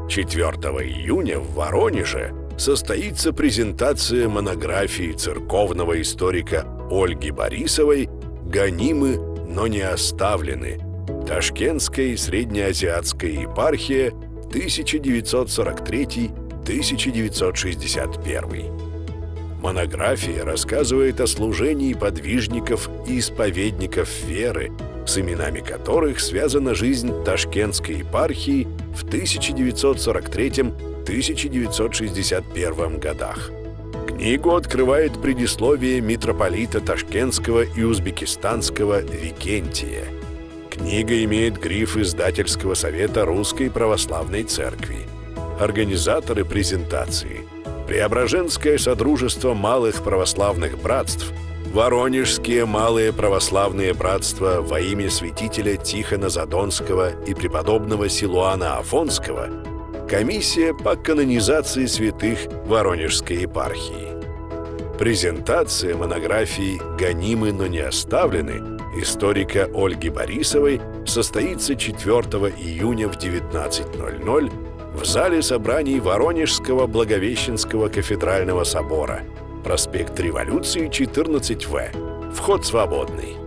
4 июня в Воронеже состоится презентация монографии церковного историка Ольги Борисовой «Гонимы, но не оставлены. Ташкентская и Среднеазиатская епархия, 1943-1961». Монография рассказывает о служении подвижников и исповедников веры, с именами которых связана жизнь Ташкентской епархии в 1943-1961 годах. Книгу открывает предисловие митрополита Ташкентского и Узбекистанского Викентия. Книга имеет гриф Издательского совета Русской Православной Церкви. Организаторы презентации – Преображенское Содружество Малых Православных Братств, Воронежские Малые Православные Братства во имя святителя Тихона Задонского и преподобного Силуана Афонского, Комиссия по канонизации святых Воронежской епархии. Презентация монографии «Гонимы, но не оставлены» историка Ольги Борисовой состоится 4 июня в 19:00 в зале собраний Воронежского Благовещенского кафедрального собора, проспект Революции, 14В. Вход свободный.